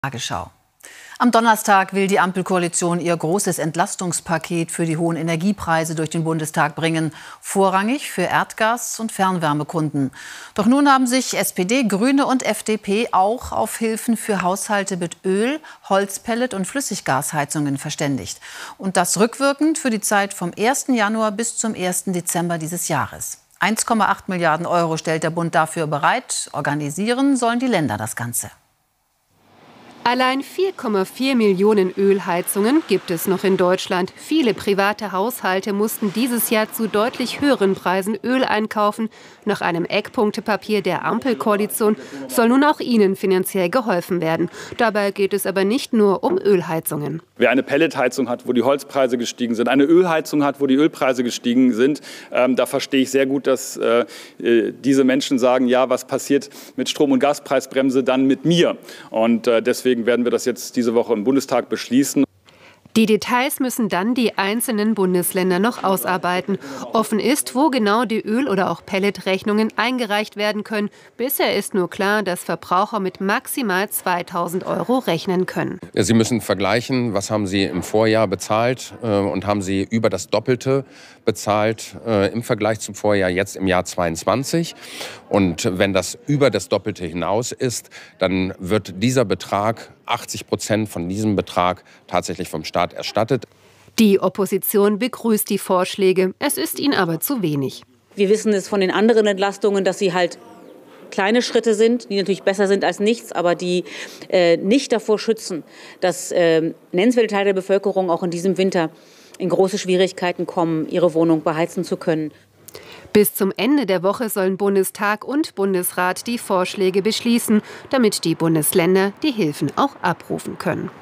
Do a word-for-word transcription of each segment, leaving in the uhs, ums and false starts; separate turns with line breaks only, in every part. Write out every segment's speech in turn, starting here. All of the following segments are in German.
Tagesschau. Am Donnerstag will die Ampelkoalition ihr großes Entlastungspaket für die hohen Energiepreise durch den Bundestag bringen, vorrangig für Erdgas- und Fernwärmekunden. Doch nun haben sich S P D, Grüne und F D P auch auf Hilfen für Haushalte mit Öl, Holzpellet und Flüssiggasheizungen verständigt. Und das rückwirkend für die Zeit vom ersten Januar bis zum ersten Dezember dieses Jahres. eins Komma acht Milliarden Euro stellt der Bund dafür bereit. Organisieren sollen die Länder das Ganze.
Allein vier Komma vier Millionen Ölheizungen gibt es noch in Deutschland. Viele private Haushalte mussten dieses Jahr zu deutlich höheren Preisen Öl einkaufen. Nach einem Eckpunktepapier der Ampelkoalition soll nun auch ihnen finanziell geholfen werden. Dabei geht es aber nicht nur um Ölheizungen.
Wer eine Pelletheizung hat, wo die Holzpreise gestiegen sind, eine Ölheizung hat, wo die Ölpreise gestiegen sind, ähm, da verstehe ich sehr gut, dass äh, diese Menschen sagen, ja, was passiert mit Strom- und Gaspreisbremse dann mit mir? Und äh, deswegen Deswegen werden wir das jetzt diese Woche im Bundestag beschließen.
Die Details müssen dann die einzelnen Bundesländer noch ausarbeiten. Offen ist, wo genau die Öl- oder auch Pelletrechnungen eingereicht werden können. Bisher ist nur klar, dass Verbraucher mit maximal zweitausend Euro rechnen können.
Sie müssen vergleichen, was haben Sie im Vorjahr bezahlt äh, und haben Sie über das Doppelte bezahlt äh, im Vergleich zum Vorjahr jetzt im Jahr zweiundzwanzig. Und wenn das über das Doppelte hinaus ist, dann wird dieser Betrag, achtzig Prozent von diesem Betrag, tatsächlich vom Staat erstattet.
Die Opposition begrüßt die Vorschläge. Es ist ihnen aber zu wenig.
Wir wissen es von den anderen Entlastungen, dass sie halt kleine Schritte sind, die natürlich besser sind als nichts, aber die äh, nicht davor schützen, dass äh, nennenswerte Teile der Bevölkerung auch in diesem Winter in große Schwierigkeiten kommen, ihre Wohnung beheizen zu können.
Bis zum Ende der Woche sollen Bundestag und Bundesrat die Vorschläge beschließen, damit die Bundesländer die Hilfen auch abrufen können.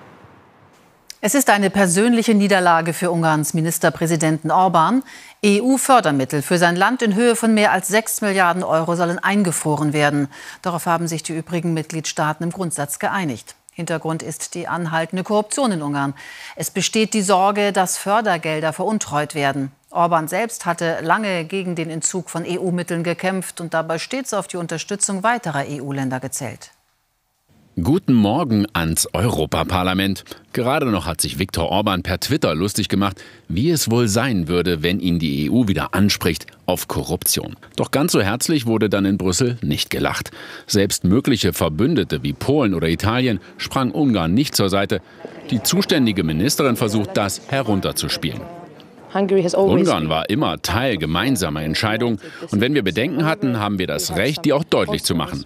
Es ist eine persönliche Niederlage für Ungarns Ministerpräsidenten Orbán. E U-Fördermittel für sein Land in Höhe von mehr als sechs Milliarden Euro sollen eingefroren werden. Darauf haben sich die übrigen Mitgliedstaaten im Grundsatz geeinigt. Hintergrund ist die anhaltende Korruption in Ungarn. Es besteht die Sorge, dass Fördergelder veruntreut werden. Orbán selbst hatte lange gegen den Entzug von E U-Mitteln gekämpft und dabei stets auf die Unterstützung weiterer E U-Länder gezählt.
Guten Morgen ans Europaparlament. Gerade noch hat sich Viktor Orbán per Twitter lustig gemacht, wie es wohl sein würde, wenn ihn die E U wieder anspricht auf Korruption. Doch ganz so herzlich wurde dann in Brüssel nicht gelacht. Selbst mögliche Verbündete wie Polen oder Italien sprang Ungarn nicht zur Seite. Die zuständige Ministerin versucht, das herunterzuspielen. Ungarn war immer Teil gemeinsamer Entscheidungen. Und wenn wir Bedenken hatten, haben wir das Recht, die auch deutlich zu machen.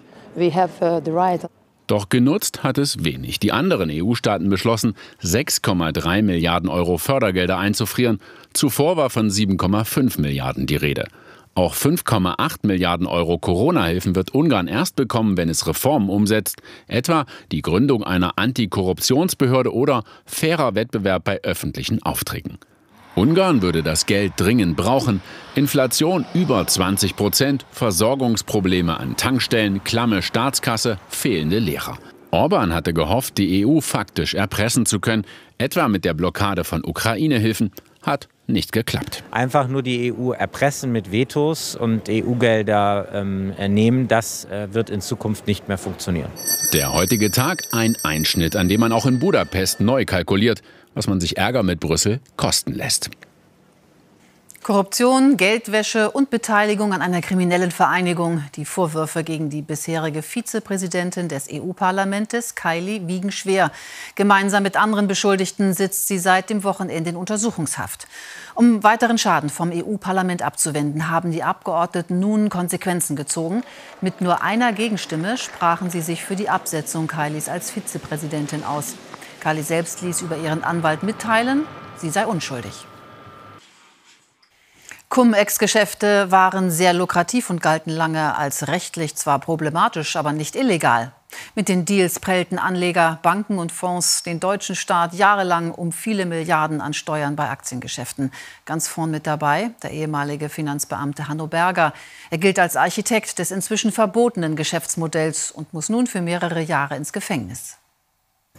Doch genutzt hat es wenig. Die anderen E U-Staaten beschlossen, sechs Komma drei Milliarden Euro Fördergelder einzufrieren. Zuvor war von sieben Komma fünf Milliarden die Rede. Auch fünf Komma acht Milliarden Euro Corona-Hilfen wird Ungarn erst bekommen, wenn es Reformen umsetzt, etwa die Gründung einer Antikorruptionsbehörde oder fairer Wettbewerb bei öffentlichen Aufträgen. Ungarn würde das Geld dringend brauchen. Inflation über zwanzig Prozent, Versorgungsprobleme an Tankstellen, klamme Staatskasse, fehlende Lehrer. Orbán hatte gehofft, die E U faktisch erpressen zu können, etwa mit der Blockade von Ukraine-Hilfen. Hat nicht geklappt.
Einfach nur die E U erpressen mit Vetos und E U-Gelder ähm, nehmen, das äh, wird in Zukunft nicht mehr funktionieren.
Der heutige Tag ein Einschnitt, an dem man auch in Budapest neu kalkuliert, was man sich Ärger mit Brüssel kosten lässt.
Korruption, Geldwäsche und Beteiligung an einer kriminellen Vereinigung. Die Vorwürfe gegen die bisherige Vizepräsidentin des E U-Parlaments, Kaili, wiegen schwer. Gemeinsam mit anderen Beschuldigten sitzt sie seit dem Wochenende in Untersuchungshaft. Um weiteren Schaden vom E U-Parlament abzuwenden, haben die Abgeordneten nun Konsequenzen gezogen. Mit nur einer Gegenstimme sprachen sie sich für die Absetzung Kailis als Vizepräsidentin aus. Kaili selbst ließ über ihren Anwalt mitteilen, sie sei unschuldig. Cum-Ex-Geschäfte waren sehr lukrativ und galten lange als rechtlich zwar problematisch, aber nicht illegal. Mit den Deals prellten Anleger, Banken und Fonds den deutschen Staat jahrelang um viele Milliarden an Steuern bei Aktiengeschäften. Ganz vorn mit dabei der ehemalige Finanzbeamte Hanno Berger. Er gilt als Architekt des inzwischen verbotenen Geschäftsmodells und muss nun für mehrere Jahre ins Gefängnis.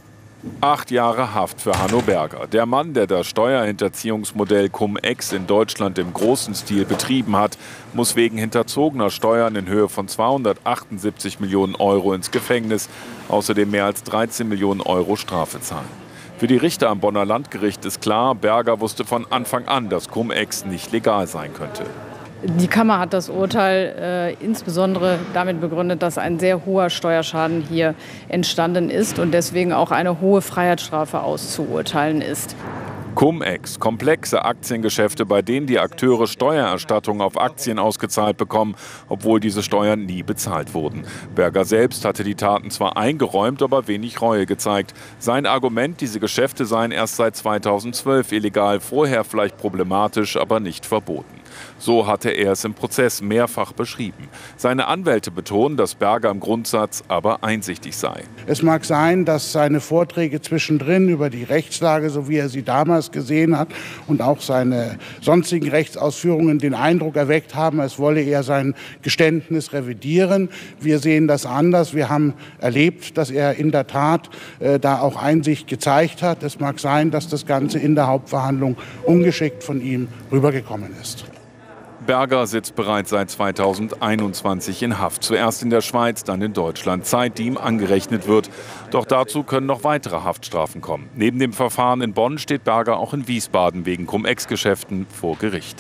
Acht Jahre Haft für Hanno Berger. Der Mann, der das Steuerhinterziehungsmodell Cum-Ex in Deutschland im großen Stil betrieben hat, muss wegen hinterzogener Steuern in Höhe von zweihundertachtundsiebzig Millionen Euro ins Gefängnis, außerdem mehr als dreizehn Millionen Euro Strafe zahlen. Für die Richter am Bonner Landgericht ist klar, Berger wusste von Anfang an, dass Cum-Ex nicht legal sein könnte.
Die Kammer hat das Urteil äh, insbesondere damit begründet, dass ein sehr hoher Steuerschaden hier entstanden ist und deswegen auch eine hohe Freiheitsstrafe auszuurteilen ist.
Cum-Ex, komplexe Aktiengeschäfte, bei denen die Akteure Steuererstattungen auf Aktien ausgezahlt bekommen, obwohl diese Steuern nie bezahlt wurden. Berger selbst hatte die Taten zwar eingeräumt, aber wenig Reue gezeigt. Sein Argument, diese Geschäfte seien erst seit zweitausendzwölf illegal, vorher vielleicht problematisch, aber nicht verboten. So hatte er es im Prozess mehrfach beschrieben. Seine Anwälte betonen, dass Berger im Grundsatz aber einsichtig sei.
Es mag sein, dass seine Vorträge zwischendrin über die Rechtslage, so wie er sie damals gesehen hat, und auch seine sonstigen Rechtsausführungen den Eindruck erweckt haben, als wolle er sein Geständnis revidieren. Wir sehen das anders. Wir haben erlebt, dass er in der Tat äh, da auch Einsicht gezeigt hat. Es mag sein, dass das Ganze in der Hauptverhandlung ungeschickt von ihm rübergekommen ist.
Berger sitzt bereits seit zweitausendeinundzwanzig in Haft. Zuerst in der Schweiz, dann in Deutschland. Zeit, die ihm angerechnet wird. Doch dazu können noch weitere Haftstrafen kommen. Neben dem Verfahren in Bonn steht Berger auch in Wiesbaden wegen Cum-Ex-Geschäften vor Gericht.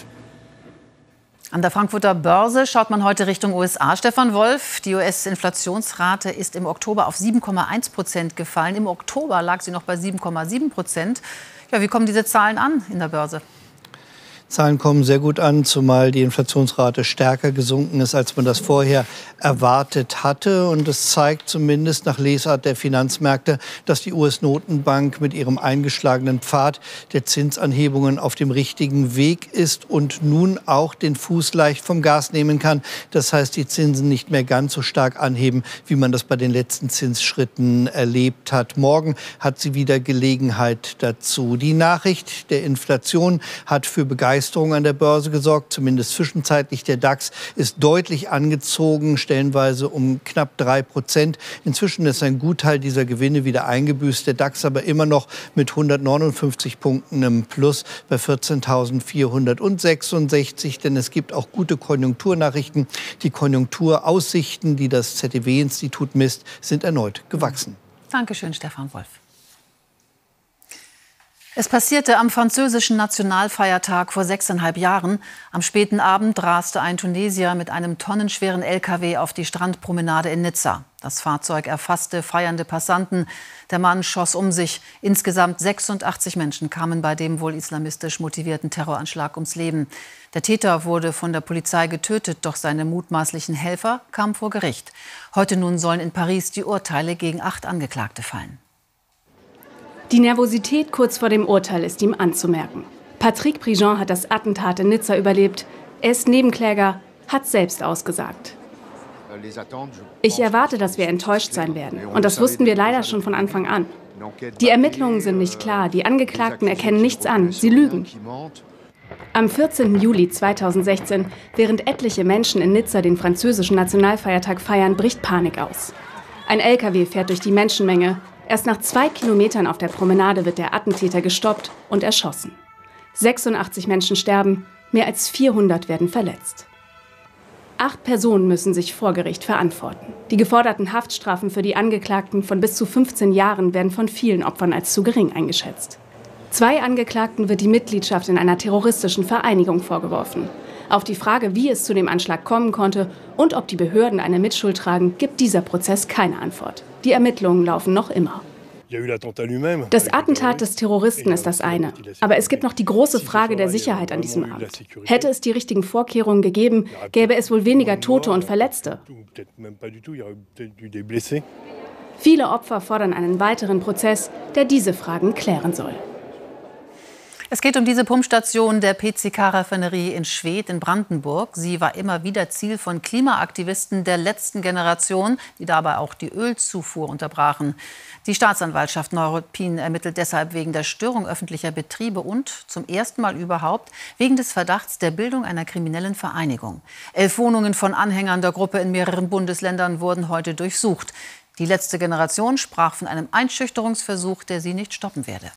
An der Frankfurter Börse schaut man heute Richtung U S A. Stefan Wolf, die U S-Inflationsrate ist im Oktober auf sieben Komma eins Prozent gefallen. Im Oktober lag sie noch bei sieben Komma sieben Prozent. Ja, wie kommen diese Zahlen an in der Börse?
Zahlen kommen sehr gut an, zumal die Inflationsrate stärker gesunken ist, als man das vorher erwartet hatte. Und es zeigt zumindest nach Lesart der Finanzmärkte, dass die U S-Notenbank mit ihrem eingeschlagenen Pfad der Zinsanhebungen auf dem richtigen Weg ist und nun auch den Fuß leicht vom Gas nehmen kann. Das heißt, die Zinsen nicht mehr ganz so stark anheben, wie man das bei den letzten Zinsschritten erlebt hat. Morgen hat sie wieder Gelegenheit dazu. Die Nachricht der Inflation hat für Begeisterung an der Börse gesorgt, zumindest zwischenzeitlich. Der DAX ist deutlich angezogen, stellenweise um knapp drei Prozent. Inzwischen ist ein Gutteil dieser Gewinne wieder eingebüßt. Der DAX aber immer noch mit hundertneunundfünfzig Punkten im Plus bei vierzehntausendvierhundertsechsundsechzig. Denn es gibt auch gute Konjunkturnachrichten. Die Konjunkturaussichten, die das Z D W-Institut misst, sind erneut gewachsen.
Dankeschön, Stefan Wolf. Es passierte am französischen Nationalfeiertag vor sechseinhalb Jahren. Am späten Abend raste ein Tunesier mit einem tonnenschweren L K W auf die Strandpromenade in Nizza. Das Fahrzeug erfasste feiernde Passanten. Der Mann schoss um sich. Insgesamt sechsundachtzig Menschen kamen bei dem wohl islamistisch motivierten Terroranschlag ums Leben. Der Täter wurde von der Polizei getötet, doch seine mutmaßlichen Helfer kamen vor Gericht. Heute nun sollen in Paris die Urteile gegen acht Angeklagte fallen.
Die Nervosität kurz vor dem Urteil ist ihm anzumerken. Patrick Prigent hat das Attentat in Nizza überlebt. Er ist Nebenkläger, hat selbst ausgesagt. Ich erwarte, dass wir enttäuscht sein werden. Und das wussten wir leider schon von Anfang an. Die Ermittlungen sind nicht klar. Die Angeklagten erkennen nichts an. Sie lügen. Am vierzehnten Juli zweitausendsechzehn, während etliche Menschen in Nizza den französischen Nationalfeiertag feiern, bricht Panik aus. Ein L K W fährt durch die Menschenmenge. Erst nach zwei Kilometern auf der Promenade wird der Attentäter gestoppt und erschossen. sechsundachtzig Menschen sterben, mehr als vierhundert werden verletzt. Acht Personen müssen sich vor Gericht verantworten. Die geforderten Haftstrafen für die Angeklagten von bis zu fünfzehn Jahren werden von vielen Opfern als zu gering eingeschätzt. Zwei Angeklagten wird die Mitgliedschaft in einer terroristischen Vereinigung vorgeworfen. Auf die Frage, wie es zu dem Anschlag kommen konnte und ob die Behörden eine Mitschuld tragen, gibt dieser Prozess keine Antwort. Die Ermittlungen laufen noch immer. Das Attentat des Terroristen ist das eine. Aber es gibt noch die große Frage der Sicherheit an diesem Abend. Hätte es die richtigen Vorkehrungen gegeben, gäbe es wohl weniger Tote und Verletzte. Viele Opfer fordern einen weiteren Prozess, der diese Fragen klären soll.
Es geht um diese Pumpstation der P C K-Raffinerie in Schwedt in Brandenburg. Sie war immer wieder Ziel von Klimaaktivisten der letzten Generation, die dabei auch die Ölzufuhr unterbrachen. Die Staatsanwaltschaft Neuruppin ermittelt deshalb wegen der Störung öffentlicher Betriebe und zum ersten Mal überhaupt wegen des Verdachts der Bildung einer kriminellen Vereinigung. Elf Wohnungen von Anhängern der Gruppe in mehreren Bundesländern wurden heute durchsucht. Die letzte Generation sprach von einem Einschüchterungsversuch, der sie nicht stoppen werde.